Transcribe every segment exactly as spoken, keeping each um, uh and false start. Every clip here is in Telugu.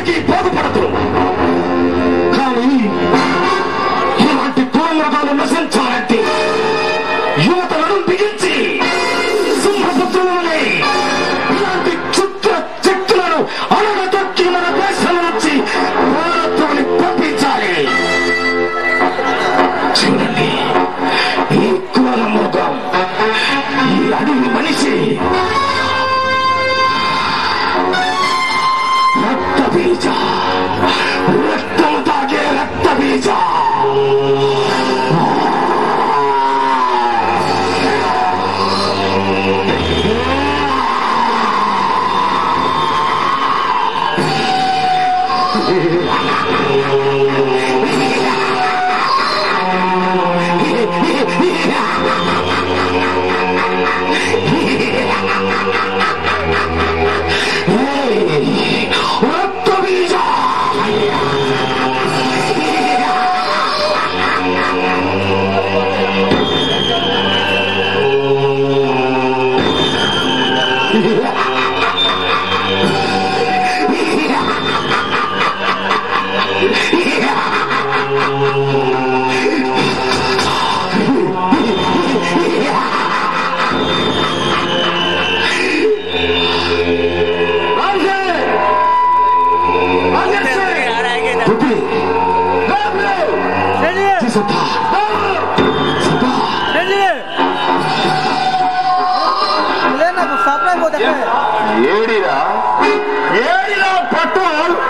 అందరికీ బాగుపడతారు. కానీ ఇలాంటి క్రూరమృగాలు నశించాలంటే యువతలను బిగించి సింహపుత్రులని ఇలాంటి చుట్ట శక్తులను అణగదొక్కి మన దేశం నుంచి భారత్లోని పంపించాలి. చూడండి, ఈ క్రూర మృగం, ఈ అడవి మనిషి రక్త బీజ, రక్తం తాగే రక్త బీజ. ఏడిరా ఏడిరా పట్టు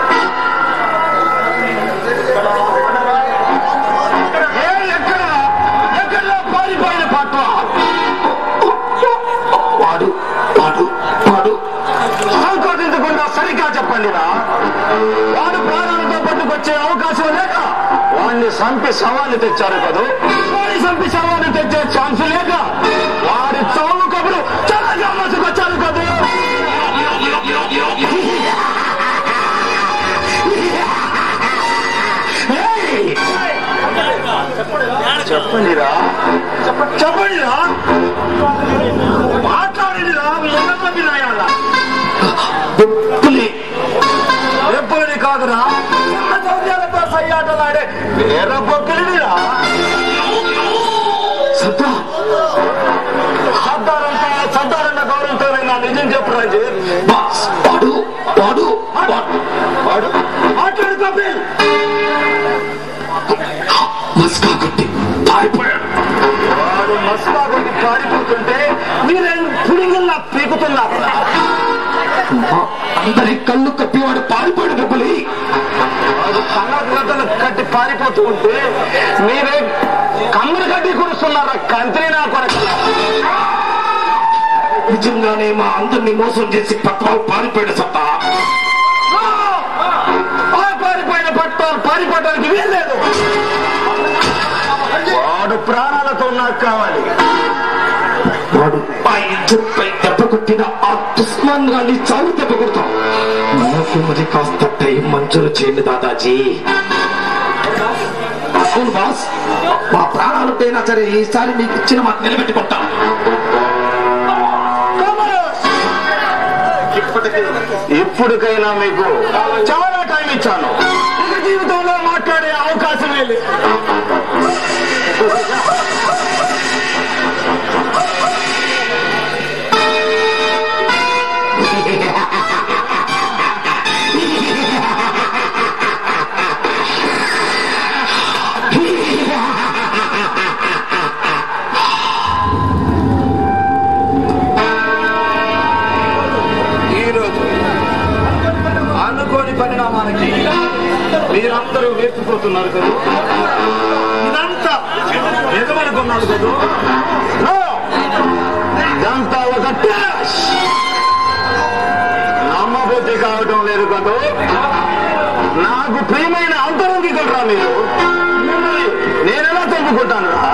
ఎక్కడ ఎక్కడ పారిపోయిన పట్టు వాడు వాడు వాడు సంకోచించకుండా సరిగ్గా చెప్పండిరా. వాడు ప్రాణాలతో పట్టుకొచ్చే అవకాశం లేక వాడిని చంపి సవాళ్ళు తెచ్చారు కదా. వాడిని చంపి సవాళ్ళు తెచ్చే ఛాన్స్ లేక వాడి చౌలు కబురు చాలా మోసుకొచ్చారు కదా. చెప్పండిరా చెప్పండిరా మాట్లాడిరా వినాయాల ఎప్పుడని కాదురా చౌర్యాలతో సయ్యాటలాడే వేరే బొక్కులిరా. సర్దారంతా సర్దారన్న గౌరవంతోనైనా నిజం చెప్పు రాజు. వాడు వాడు వాడు మాట్లాడు కపిల్. మస్కా కొట్టి పారిపోయాడు. వాడు మస్కా కొట్టి పారిపోతుంటే మీరేం పుడింగల్లా పీకుతున్నారు. అందరి కళ్ళు కప్పి వాడు పారిపోయాడు డబ్బులి. వాడు కళ్ళ కట్టి పారిపోతూ ఉంటే మీరే కమ్మరి కట్టి కురుస్తున్నారా కంత్రి నా కొరకు. నిజంగానే మా అందరినీ మోసం చేసి పట్టాలు పారిపోయాడు సత్తా. పారిపోయిన పట్టాలు పారిపోవడానికి వీల్లేదు. వాడు ప్రాణాలతో నాకు కావాలి. వాడు ఆ ఇజ్జత్పై దెబ్బ కొట్టిన ఆ దుస్మాన్ గాన్ని చావు దెబ్బ కొడతాం. నాకు మరి కాస్త టైం మంజూరు చేయండి దాదాజీ. అవును బాస్, మా ప్రాణాలపైనా సరే ఈసారి మీకు ఇచ్చిన మాట నిలబెట్టుకుంటాం. ఇప్పటికైనా మీకు చాలా టైం ఇచ్చాను. ఇక జీవితంలో మాట్లాడే అవకాశమే లేదు. పరిణామానికి మీరందరూ వేసిపోతున్నారు కదా. ఇదంతా నిజమనుకున్నారు కదా. ఇదంతా ఒక నమ్మబుద్ధి కావటం లేదు కదా. నాకు ప్రియమైన అంతరంగికులరా మీరు. నేనెలా తెలుపుకుంటాను రా.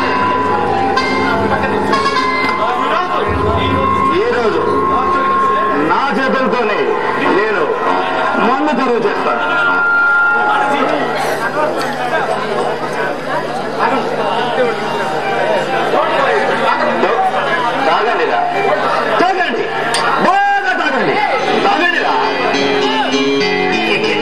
ఈరోజు నా చేతులతోనే నేను మందు తెరువు చేస్తాను. తాగండిరా, తాగండి, బాగా తాగండి, తాగండిరా.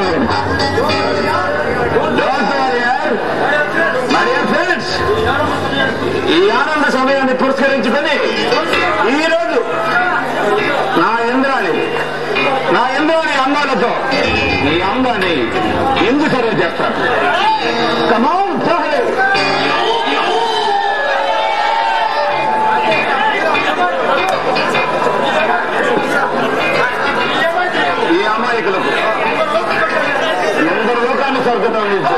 ఈ ఆనంద సమయాన్ని పురస్కరించుకొని ఈరోజు నా ఇంద్రాన్ని నా ఇంద్రాని అందాలతో ఈ అందాన్ని ఎందుకు సర్వ చేస్తాను. కమాన్ ఈ అమాయకులకు ఎందరు లోకాన్ని స్వర్గతం నుంచి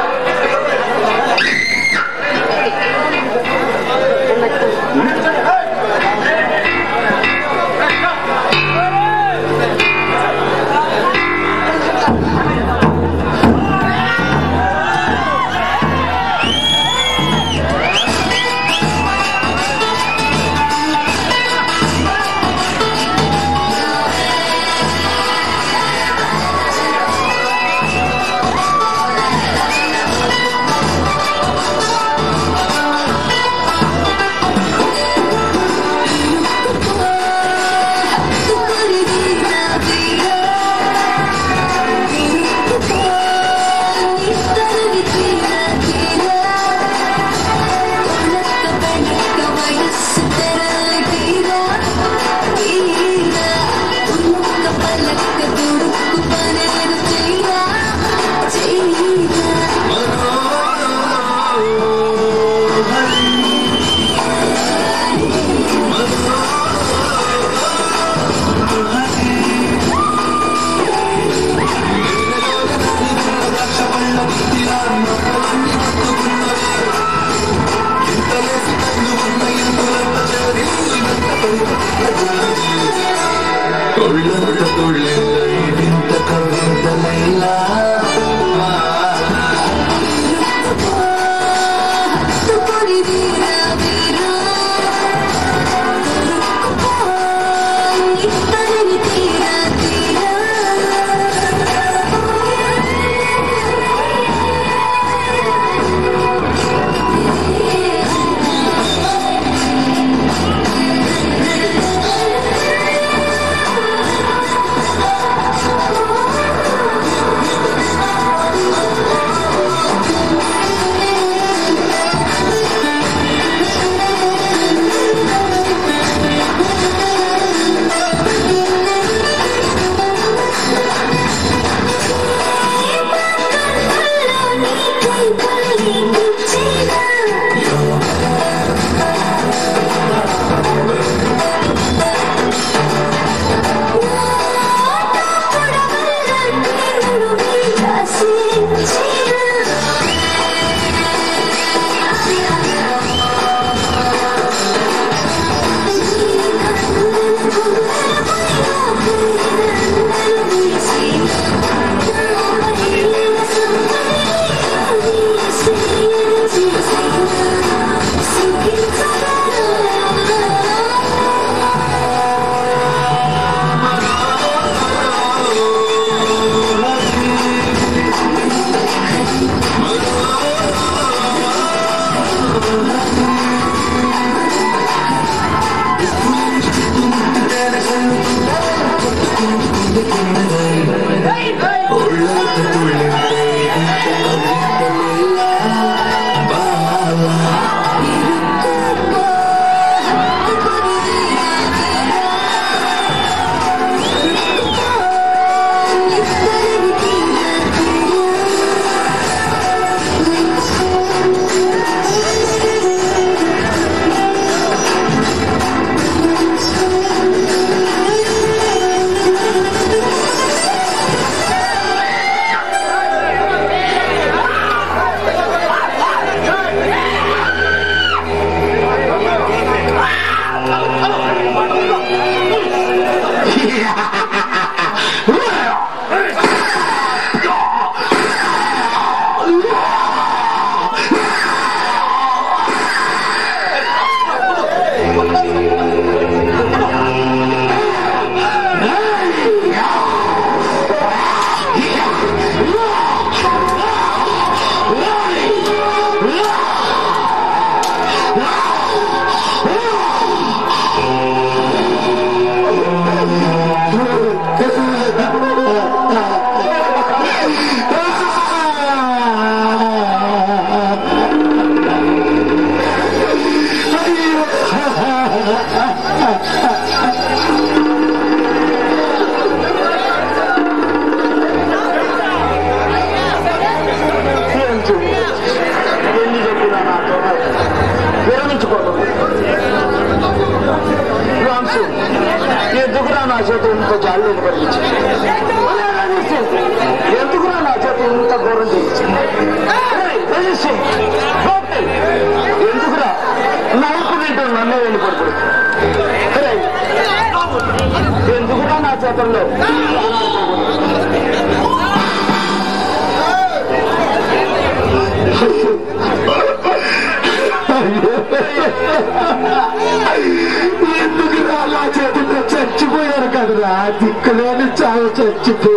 చచ్చిపో.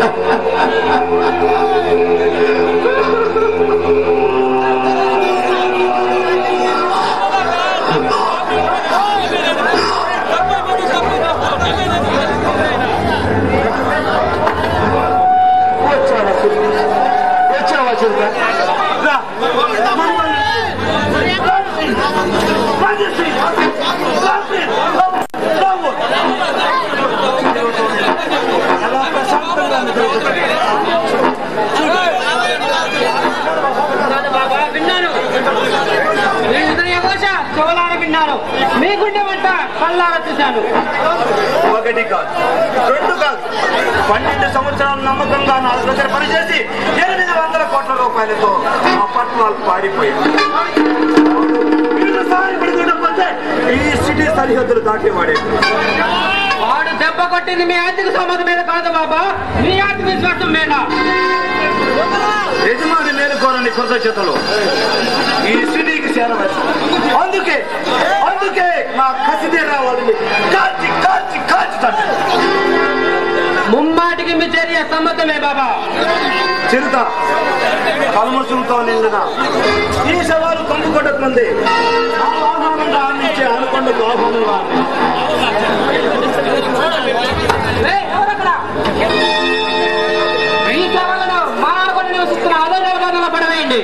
వచ్చావా చిరుత? విన్నాను, మీ గుండె వంట కళ్ళారా చూశాను. ఒకటి కాదు, రెండు కాదు, పన్నెండు సంవత్సరాలు నమ్మకంగా నాలుగు దగ్గర పనిచేసి ఎనిమిది వందల కోట్ల రూపాయలతో ఆ పట్టణాలు పాడిపోయాయి. వీళ్ళు సహాయపడుతుంటే ఈ సిటీ సరిహద్దులు దాటేవాడే. వాడు దెబ్బ కొట్టింది మీ ఆర్థిక సమ్మతి మీద కాదు బాబా, మీ ఆత్మవిశ్వాసం మీద. యజమాని మేలుకోరని కృతజ్ఞతలు ఈ సిటీకి చేరవచ్చు. అందుకే అందుకే నా కసిదే రావాలని కాల్చి కాల్చి కాల్చుతాను. ముమ్మాటికి మీ చర్య సమ్మతమే బాబా. చిరుత కల్మషంతో నిండిన ఈ సవాలు కంపుకొట్టకుంది. ఆహ్వానంగా ఆనందించే అనుకొండకు ఆహ్వానం. ఈ సవాలను మా అనుకుని నివసిస్తున్న అదే నిర్బంధంలో పడవేయండి.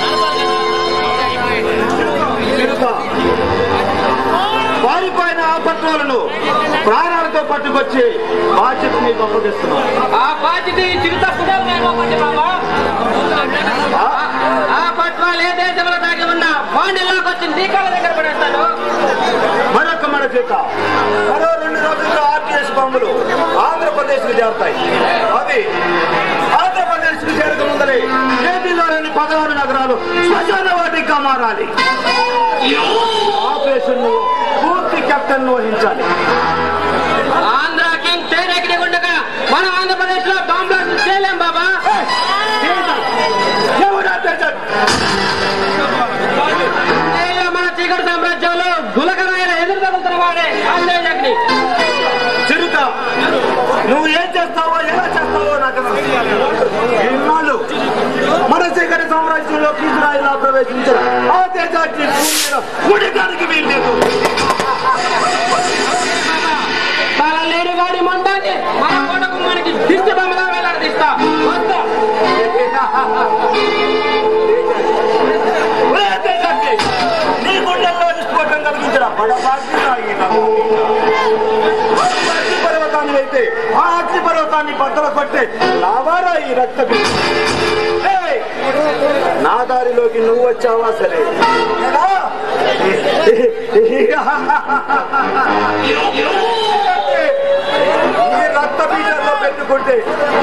చిరుత పారిపోయిన ఆ పట్టణాలను ప్రాణాలతో పట్టుకొచ్చి బాధ్యత మీకు అప్పగిస్తున్నాను. ఆ బాధ్యత ఈ చిరుత పునర్వేమోకండి బాబా. ఆ పట్వాలు ఏ దేశంలో దాగి ఉన్నా బాండిల్లోకి వచ్చి నీ కాళ్ళ దగ్గర పడేస్తాను. మరొక మన చేత మరో రెండు రోజుల్లో ఆర్టీఎస్ బాంబులు ఆంధ్రప్రదేశ్ కు చేరుతాయి. అవి ఆంధ్రప్రదేశ్ కు చేరక ముందరే ఏపీలోని పదహారు నగరాలు శ్మశాన వాటిగా మారాలి. ఆపరేషన్ పూర్తి కెప్టెన్ వహించాలి. ఆంధ్ర కింగ్ తేనెకి ఉండగా మనం ఆంధ్రప్రదేశ్ లో బాంబ్ బ్లాస్ట్ చేయలేం బాబా. మన చీకటి సామ్రాజ్యంలో గులకరాయన ఎదురు తగులుతున్న వాడే ఆంధ్రజగ్ని. చిరుత నువ్వు ఏం చేస్తావో ఎలా చేస్తావో నాకు ఇన్నాళ్ళు మన చీకటి సామ్రాజ్యంలో కీసురాయిలా ప్రవేశించిన ఆ దేశాన్ని ఉడికానికి వీల్లేదు. తల లేని వాడి మంటాన్ని మన కొడుకు మనకి దిష్టి బొమ్మలా వేలాడదీస్తా. వస్తా. నీ గుండెల్లో విస్ఫోటం కలిగించిన బడబాగ్ని అగ్ని పర్వతాన్ని అయితే ఆ అగ్ని పర్వతాన్ని బద్దలు కొట్టే లావారా ఈ రక్త. నా దారిలోకి నువ్వు వచ్చావా సరే, ఈ రక్త బీజంలో పెట్టుకుంటే